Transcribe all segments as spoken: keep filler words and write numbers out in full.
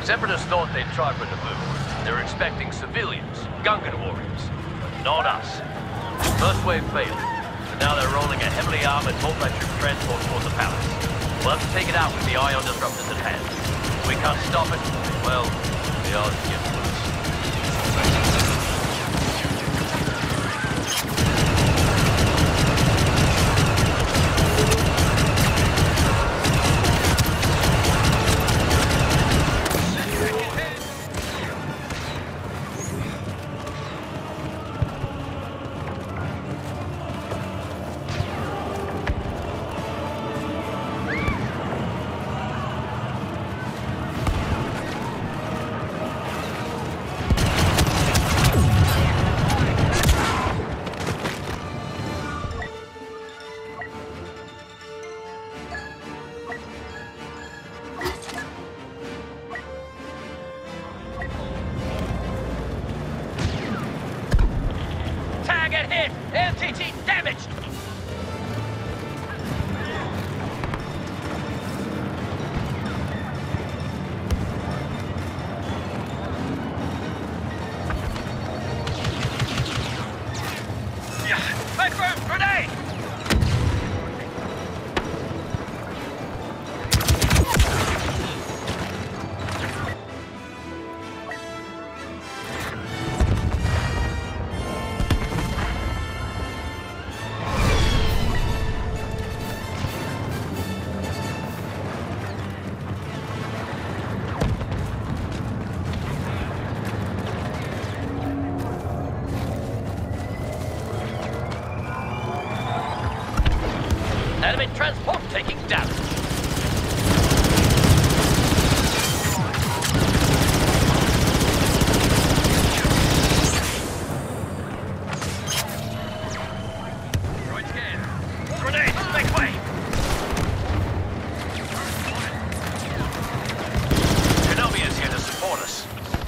Separatists thought they'd tried for Naboo. They were expecting civilians, Gungan warriors, but not us. First wave failed, but now they're rolling a heavily armored multi-troop transport toward the palace. We'll have to take it out with the ion disruptors at hand. If we can't stop it, well, the odds get worse. Enemy transport taking damage. Droid scan. Grenade, make way. Kenobi is here to support us.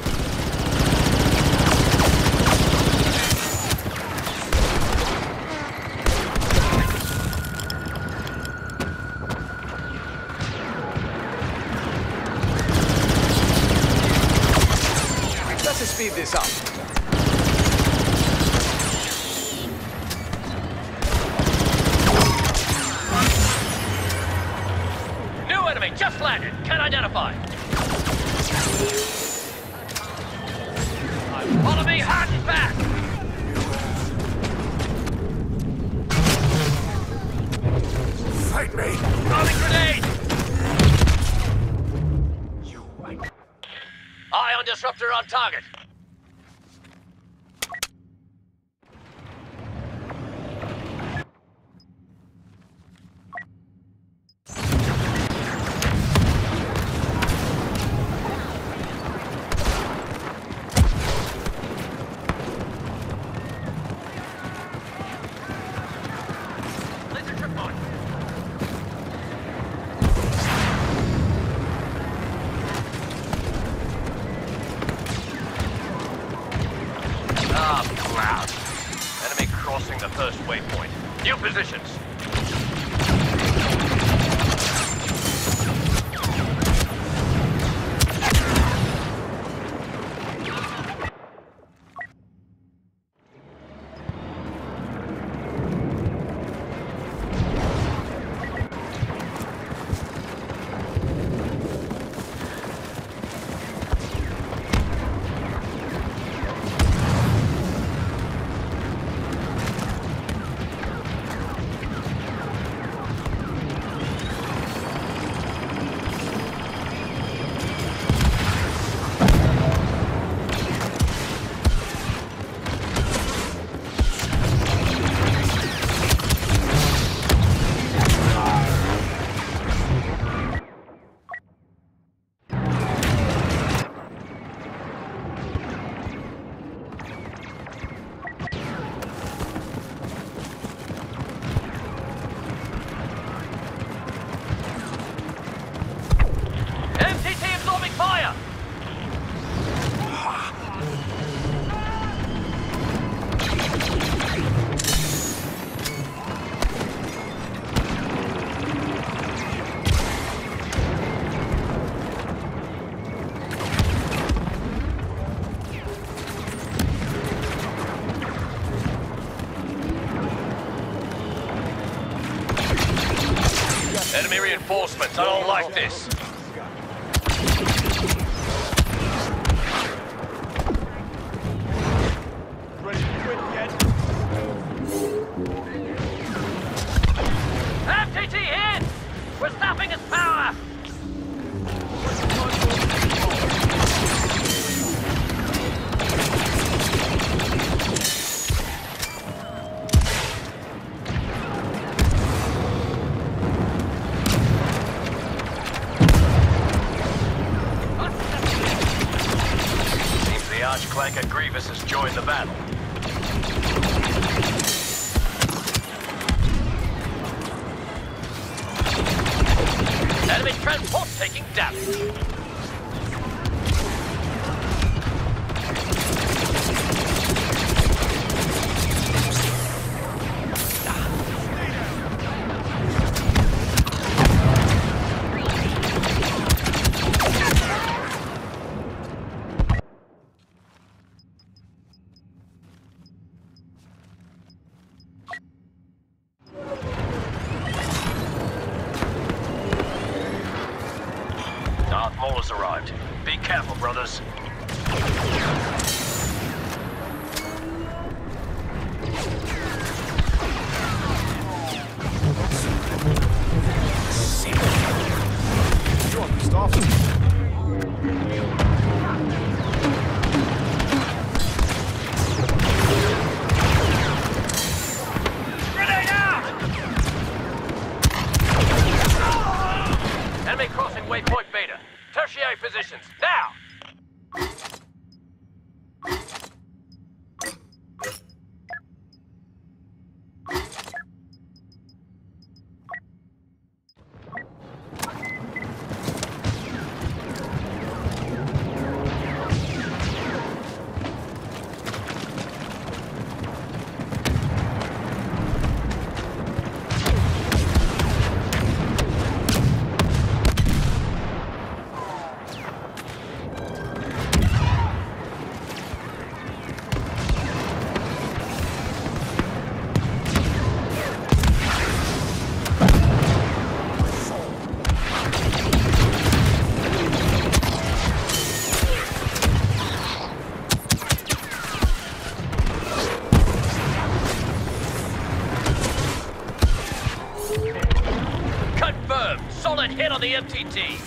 Speed this up. New enemy just landed. Can't identify. Follow me, hot and back. Fight me. Throwing grenade. You. Ion disruptor on target. Enemy crossing the first waypoint. New positions. reinforcements. I don't like this. Ready to quit yet? M T T in! We're stopping its power! Seems the Archclanker Grievous has joined the battle. Enemy transport taking damage. Darth Maul has arrived. Be careful, brothers. You want pissed off? Grenade out! Enemy crossing waypoint Beta. Tertiary positions, now! Confirmed! Solid hit on the M T T!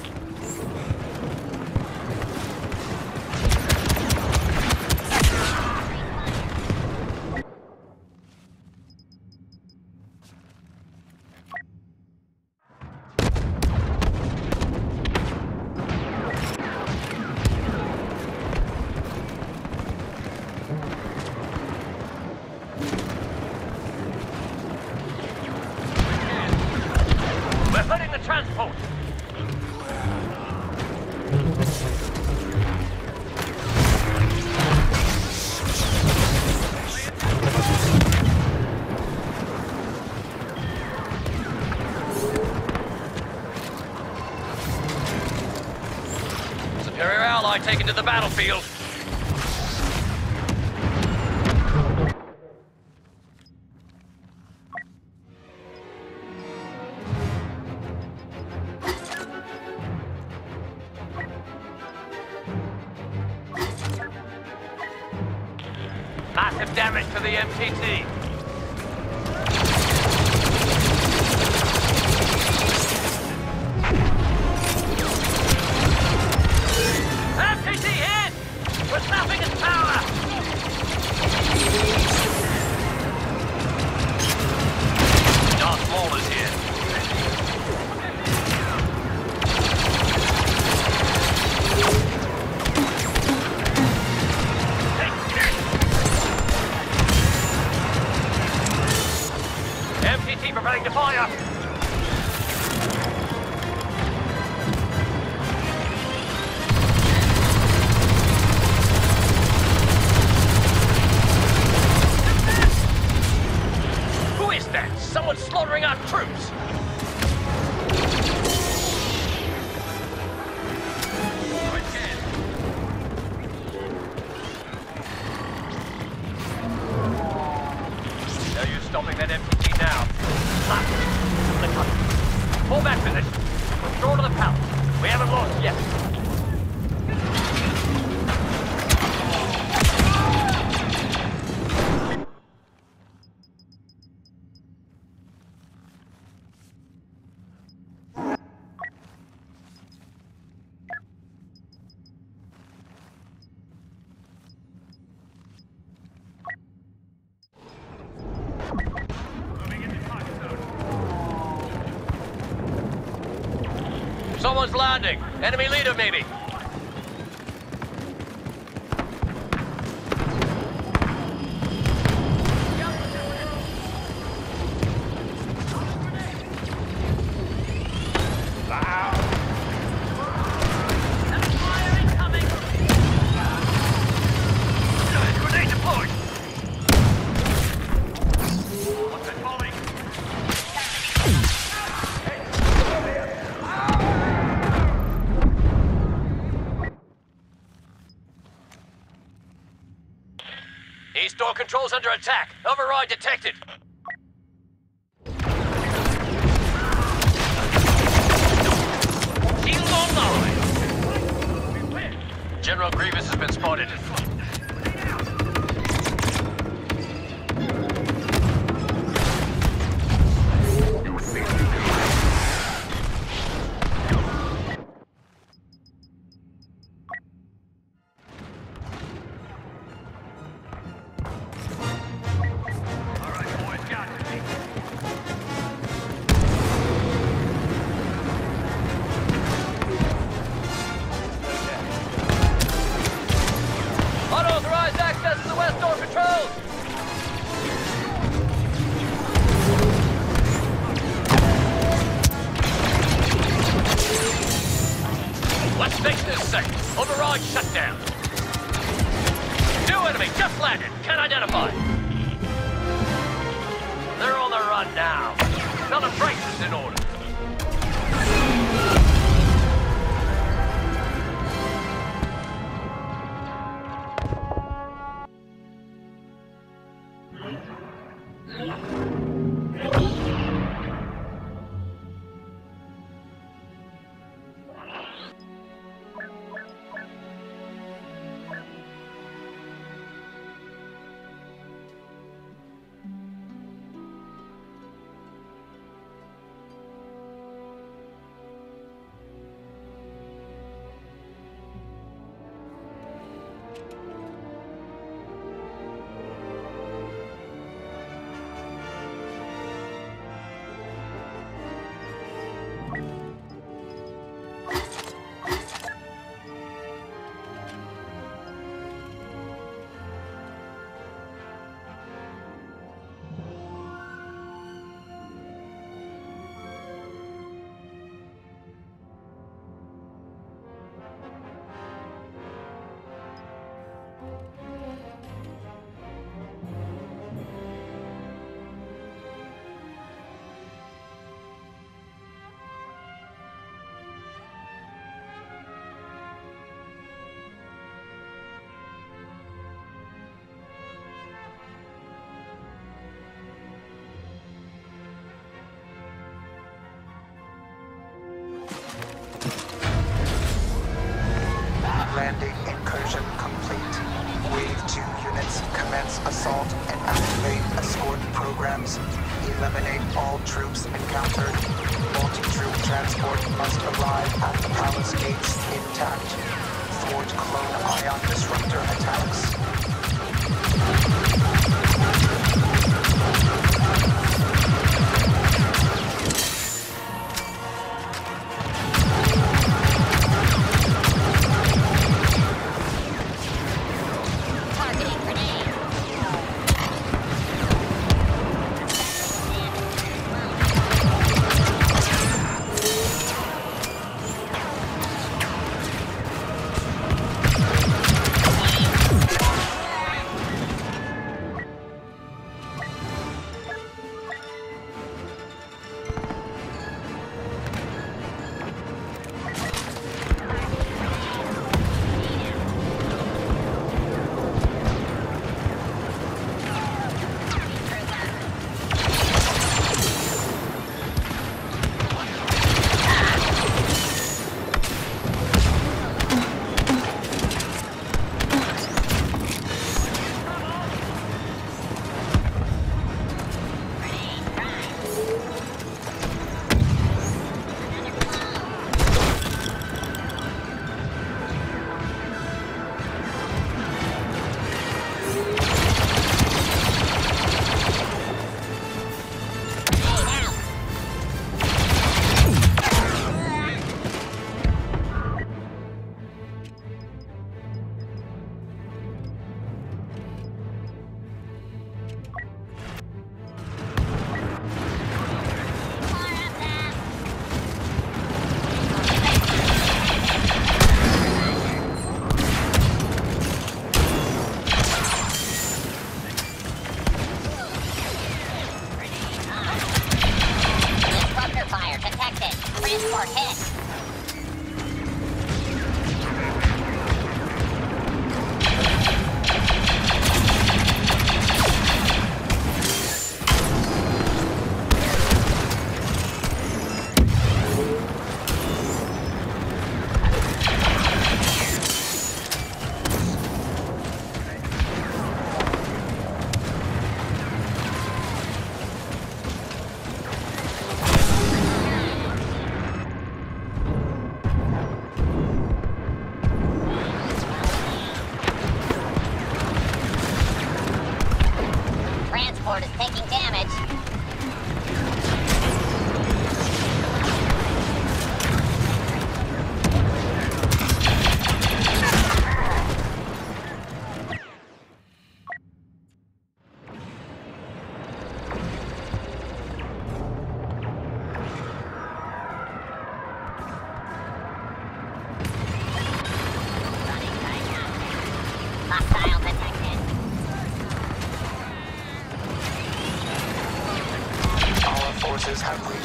We're hitting the transport! Superior ally taken to the battlefield. Massive damage to the M T T. M T T hit! We're snapping its power! Darth Maul is here. haven't lost yet. Someone's landing. Enemy leader, maybe. Grenade deployed. What's it calling? East door controls under attack. Override detected. Shield online. General Grievous has been spotted. Unauthorized access to the west door controls! Let's fix this second. Override shut down. New enemy just landed. Can't identify. They're on the run now. Tell them brace is in order. Landing incursion complete. Wave two units commence assault and activate escort programs. Eliminate all troops encountered. Multi-troop transport must arrive at the palace gates intact. Thwart clone ion disruptor attacks.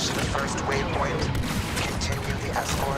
reach the first waypoint. Continue the escort.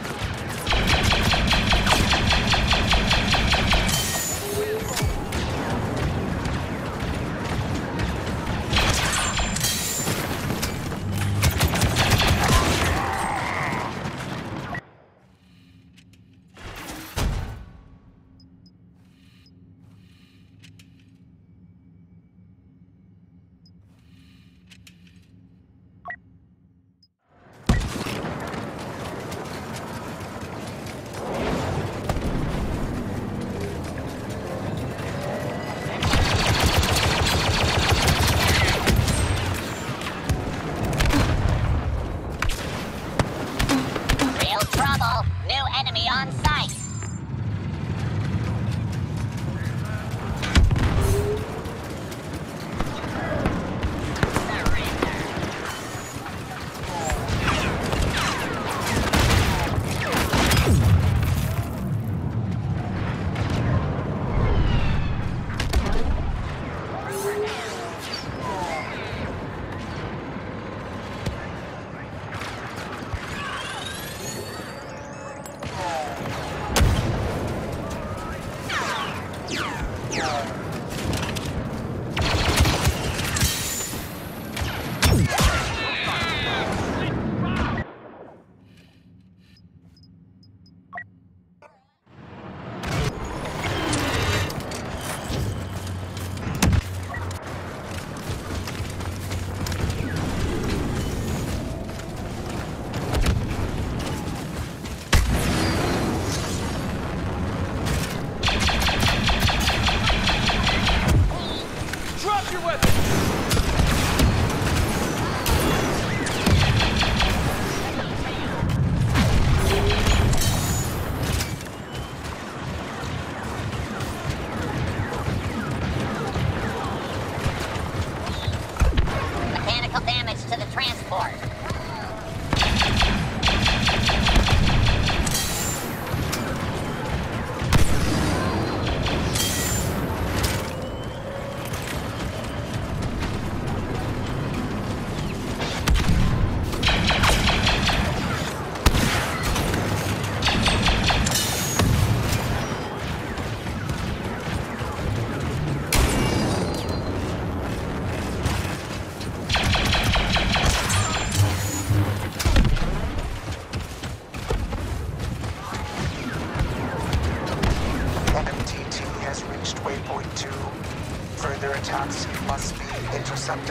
Further attacks must be intercepted.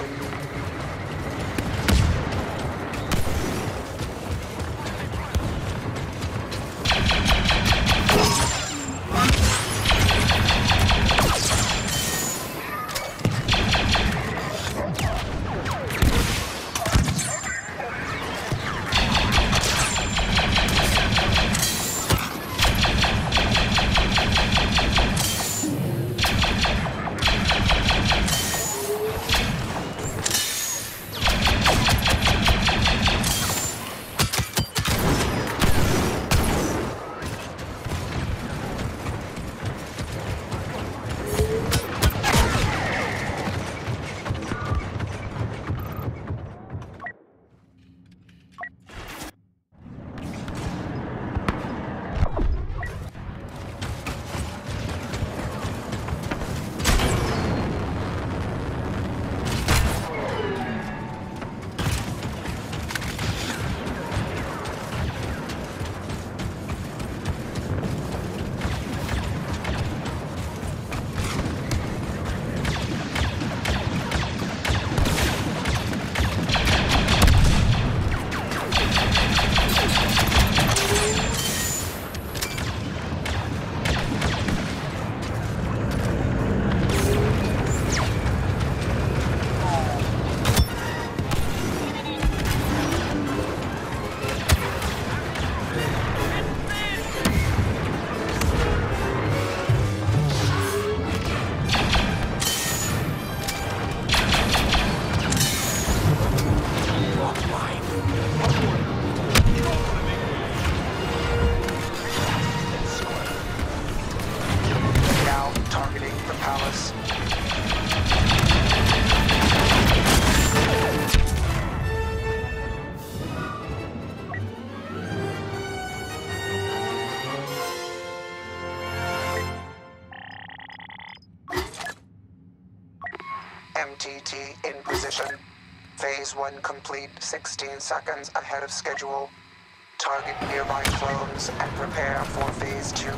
T T in position. Phase one complete sixteen seconds ahead of schedule. Target nearby clones and prepare for phase two.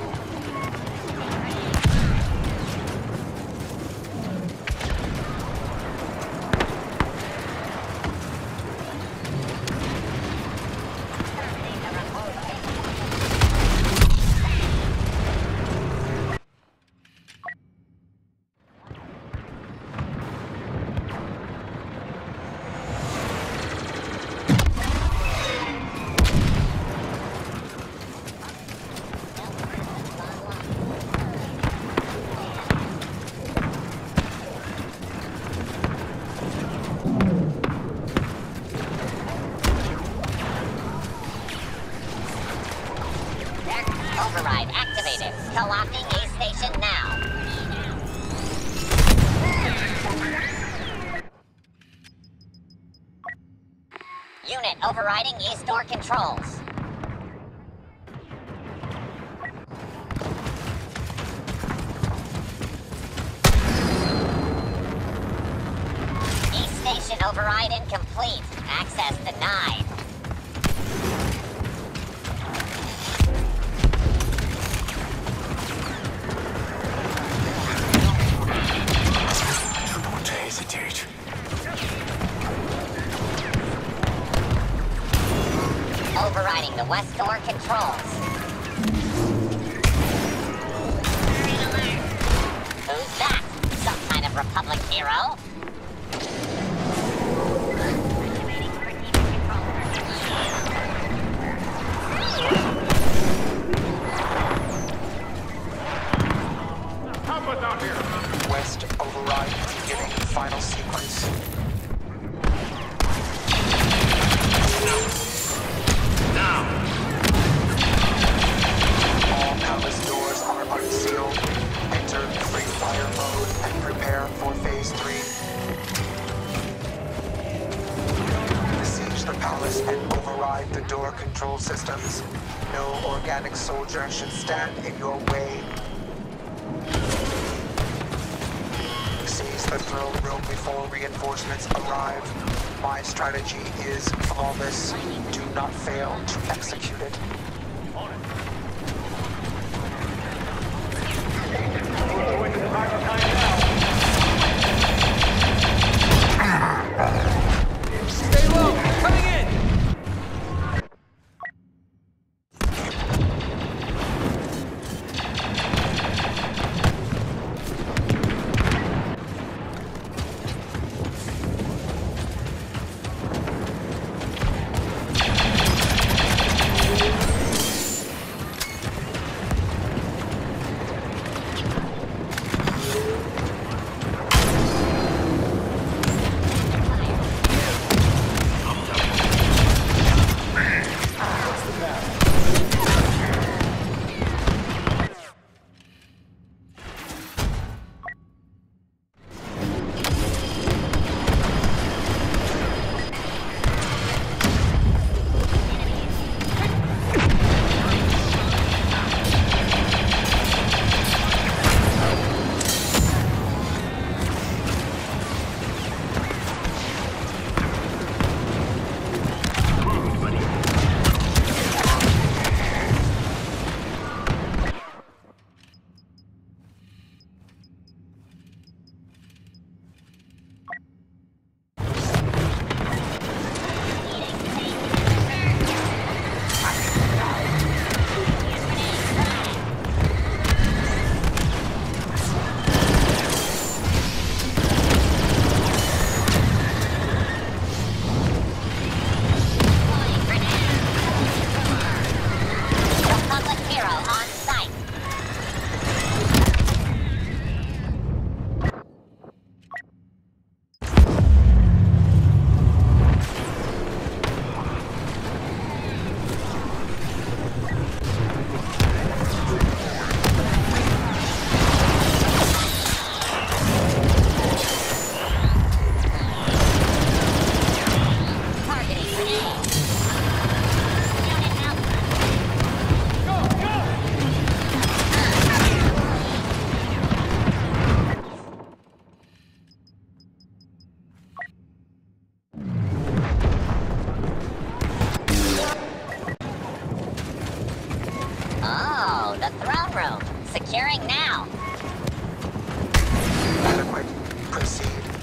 Override activated. Co-opting A station now. Unit overriding east door controls. East station override incomplete. Access denied. Hesitate. Overriding the west door controls. Who's that? Some kind of Republic hero? How about down here? West override beginning final sequence. Now! All palace doors are unsealed. Enter free fire mode and prepare for phase three. Besiege the palace and override the door control systems. No organic soldier should stand in your way. Seize the throne room before reinforcements arrive. My strategy is flawless. Do not fail to execute it. Stay low! Coming in! the throne room. Securing now. Adequate. Proceed.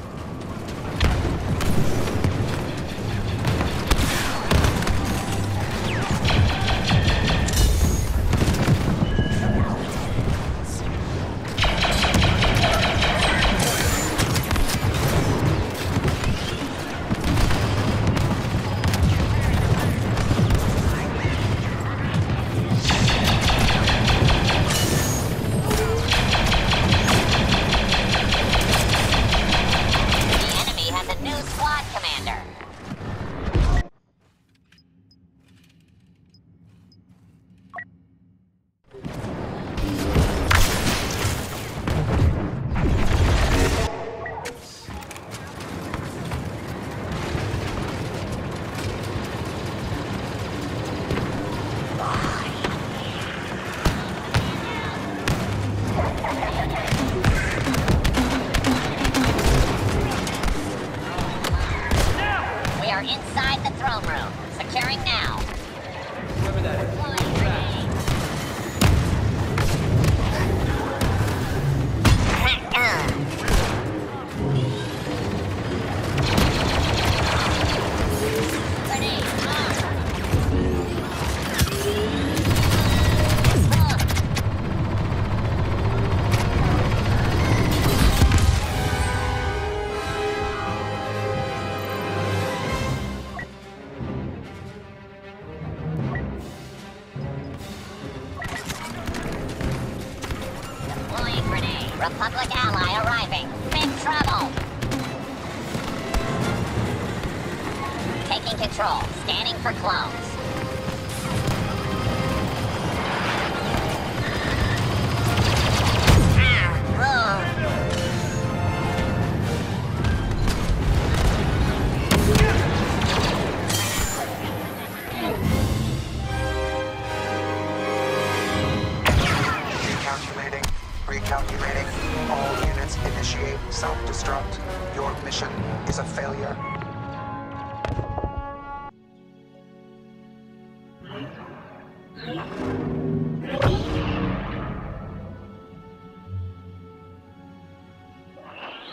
Inside the throne room. Securing now. Whoever that is. Republic ally arriving. Big trouble. Taking control. Scanning for clones. Recalculating. Recalculating. All units initiate self-destruct. Your mission is a failure.